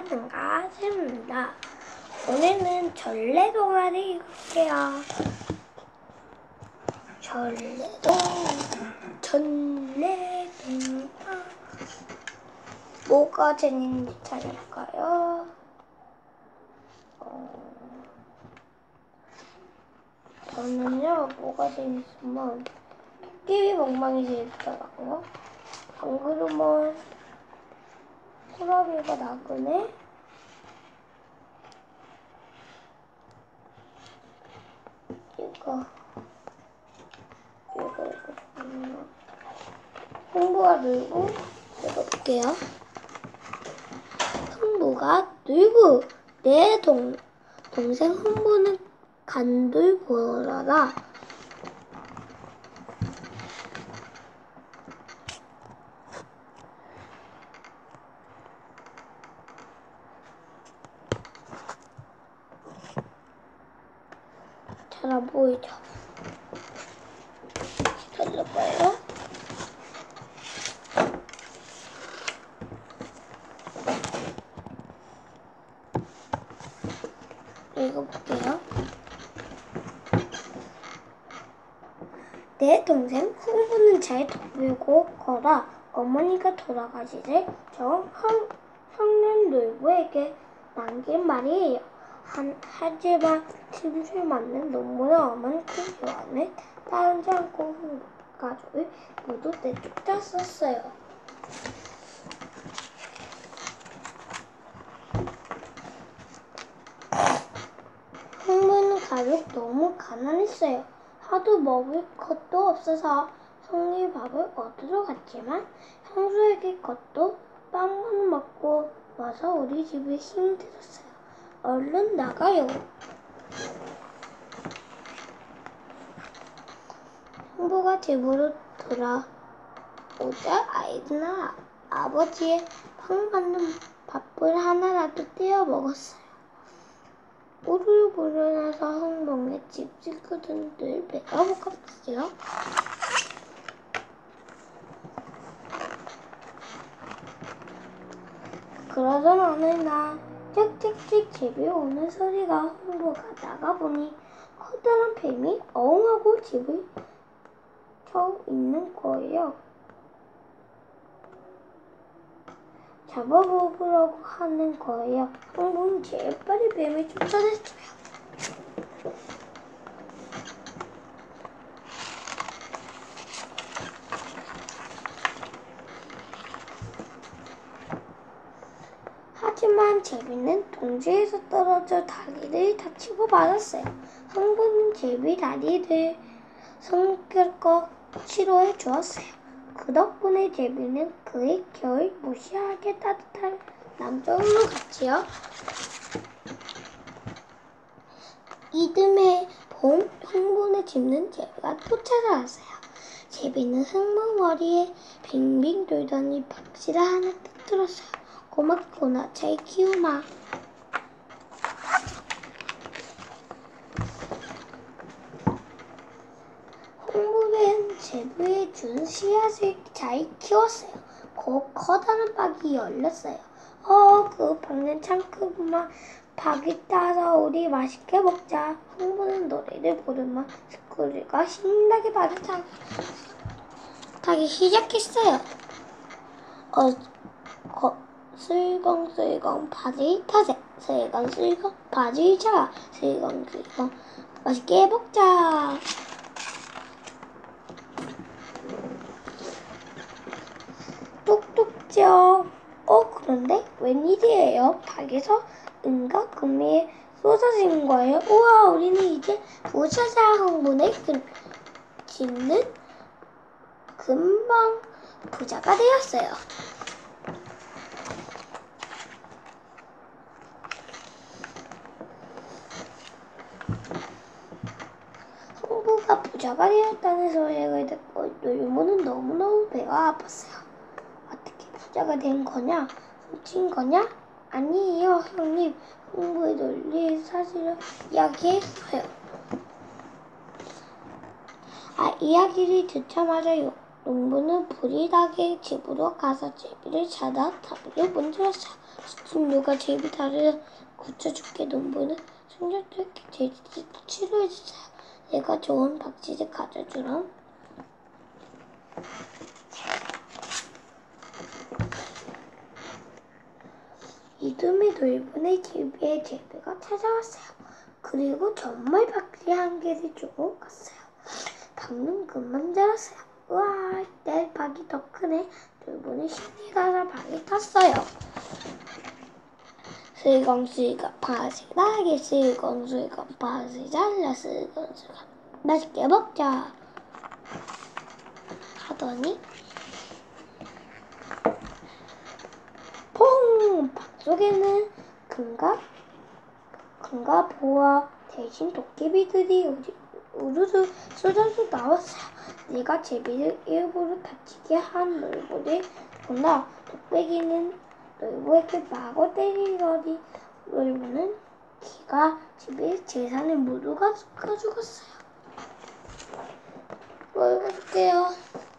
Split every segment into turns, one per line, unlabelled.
괜찮은가 싶습니다. 오늘은 전래동화를 읽을게요. 전래동화 뭐가 재밌는지 찾을까요? 저는요, 뭐가 재밌으면 토끼비 멍멍이 재밌더라고요. 안 그러면 호랑이가 나그네? 이거 흥부가 놀고 읽어볼게요. 흥부가 놀고 내 동생 흥부는 간돌 보러라. 잘 안 보이죠? 기다려봐요. 읽어볼게요. 내 동생 흥부는 잘 돌보고 거라. 어머니가 돌아가시되 저 성년놀부에게 남긴 말이에요. 하지만 팀술 맞는 너무나 엄한 큰 교환을 따르지 않고 가족을 모두 내쫓다 썼어요. 흥부는 가족 너무 가난했어요. 하도 먹을 것도 없어서 형이 밥을 얻으러 갔지만 형수에게 것도 빵만 먹고 와서 우리 집에 힘이 들었어요. 얼른 나가요. 흥부가 집으로 돌아오자 아이들은 아버지의 빵 받는 밥을 하나라도 떼어 먹었어요. 우르르 불어나서 흥부의 집 식구들은 배가 고팠어요. 그러던 어느 날 찍찍찍 집에 오는 소리가 흥부가 나가보니 커다란 뱀이 어흥하고 집을 쳐 있는 거예요. 잡아먹으려고 하는 거예요. 흥부는 제일 빨리 뱀을 쫓아냈어요. 하지만 제비는 동지에서 떨어져 다리를 다치고 말았어요. 흥부는 제비 다리를 성격껏 치료해 주었어요. 그 덕분에 제비는 그의 겨울 무시하게 따뜻한 남쪽으로 갔지요. 이듬해 봄 흥부네 집는 제비가 또 찾아왔어요. 제비는 흥부 머리에 빙빙 돌던 이 박씨를 하나 뜯들었어요. 고맙구나. 잘 키우마. 흥부는 제비에 준 씨앗을 잘 키웠어요. 커다란 박이 열렸어요. 그 박는 참 크구만. 박이 따서 우리 맛있게 먹자. 흥부는 노래를 부르며 스쿠리가 신나게 발을 타기 시작했어요. 슬렁슬렁 바지 타세. 슬렁슬렁 바지 차. 슬렁슬렁 맛있게 먹자. 뚝뚝 쪄. 그런데 웬일이에요? 박에서 은과 금이 쏟아진 거예요. 우와, 우리는 이제 부자자. 흥부네 집는 금방 부자가 되었어요. 흥부가 부자가 되었다는 소식을 듣고 놀부는 너무너무 배가 아팠어요. 어떻게 부자가 된 거냐? 훔친 거냐? 아니에요, 형님. 흥부의 논리 사실을 이야기했어요. 이야기를 듣자마자 농부는 불이 나게 집으로 가서 제비를 찾아 다리를 문질렀어요. 누가 제비 다리를 고쳐줄게. 농부는 손녀들께 제비를 치료해주세요. 내가 좋은 박쥐를 가져주렴. 이듬해 놀부네 집에 제비가 찾아왔어요. 그리고 정말 박쥐 한 개를 주고 갔어요. 박은 금방 자랐어요. 우와, 내 박이 더 크네. 놀부는 신이 가서 박에 탔어요. 슬렁슬렁 팥이 나게 슬렁슬렁 팥을 잘라 슬렁슬렁 맛있게 먹자 하더니 퐁! 박 속에는 금과 보화 대신 도깨비들이 우르르 쏟아져 나왔어요. 내가 제비를 일부러 다치게 한 놀부를 보나 독배기는 놀부에게 마구 때리더니 놀부는 기가 집에 재산을 모두 가져갔어요. 읽어볼게요.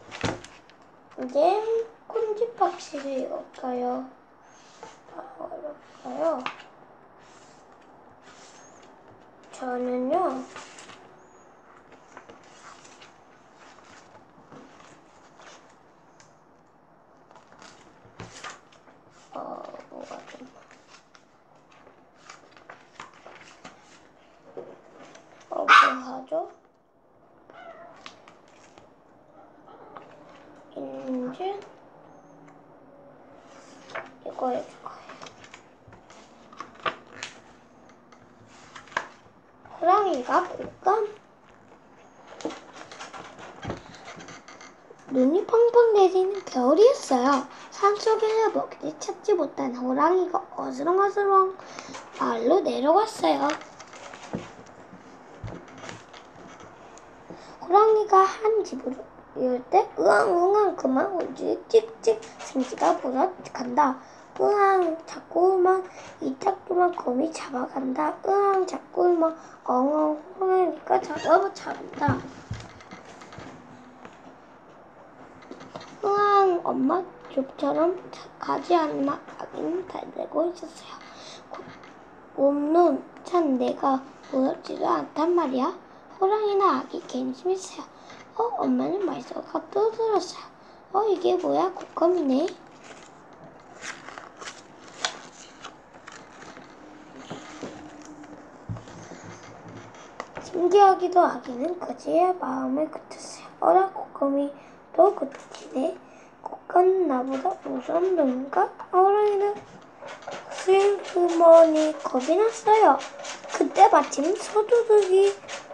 이제 콘지박씨를 읽을까요? 어렵까요? 저는요, 뭐가 좀 뭐 하죠? 이제 이거 해줄 거예요. 호랑이가 곶감 눈이 펑펑 내리는 겨울이었어요. 산속에서 먹이를 찾지 못한 호랑이가 어스렁어스렁 마을로 내려왔어요. 호랑이가 한 집으로 이럴 때 으앙으앙 그만 울지 찍찍 생쥐가 보러 간다. 으앙 자꾸만 이짝조만 곰이 잡아간다. 으앙 자꾸만 엉엉 호랑이가 잡아잡는다. 으앙 엄마 좁처럼 가지 않은 아기는 달래고 있었어요. 곰눈 참 내가 무섭지도 않단 말이야. 호랑이나 아기 괜심했어요. 엄마는 말소가 또 들었어요. 이게 뭐야? 곶감이네. 신기하기도 아기는 그제야 마음을 굳혔어요. 어라 곶감이 또 굳히네. 곶감은 나보다 무서운 놈인가? 호랑이는 슬그머니 겁이 났어요. 그때 마침 소도둑이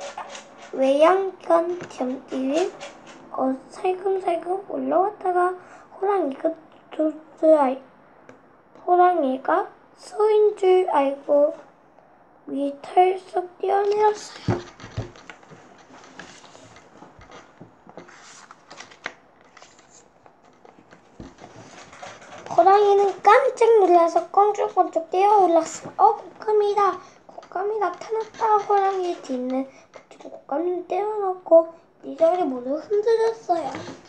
외양간 덤띠에 살금살금 올라왔다가 호랑이가 소인 줄 알고 위털썩 뛰어내렸어요. 호랑이는 깜짝 놀라서 껑충껑충 뛰어올랐어요. 곶감이다. 곶감이 나타났다. 호랑이의 뒤는 곶감을 떼어놓고 이자리 모두 흔들었어요.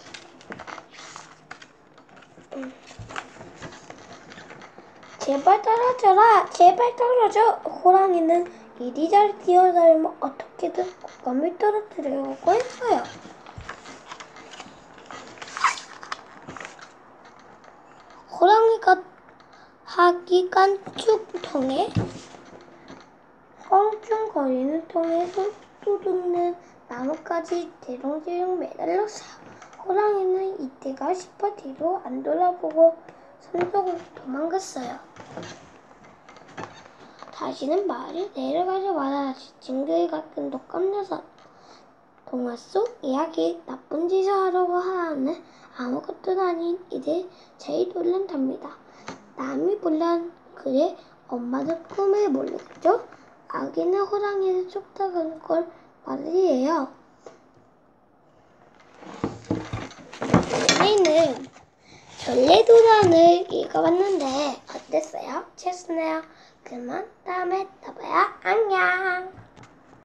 제발 떨어져라. 제발 떨어져. 호랑이는 이리저리 뛰어다니며 어떻게든 곶감을 떨어뜨리려고 했어요. 호랑이가 하기 깐축통에 껑충거리는 통에 소도둑는 나뭇가지 대롱대롱 매달렸어요. 호랑이는 이때가 싶어 뒤로 안 돌아보고 산속으로 도망갔어요. 다시는 마을에 내려가자마자 징그레 같은 독감녀석 동화 속 이야기 나쁜 짓을 하려고 하는 아무것도 아닌 이들 제일 놀란답니다. 남이 몰란 그의 엄마는 꿈을 모르겠죠? 아기는 호랑이를 쫓아가는 걸 말이에요. 오늘은 전래도단을 읽어봤는데 어땠어요? 재밌었나요? 그러면 다음에 또 봐요. 안녕.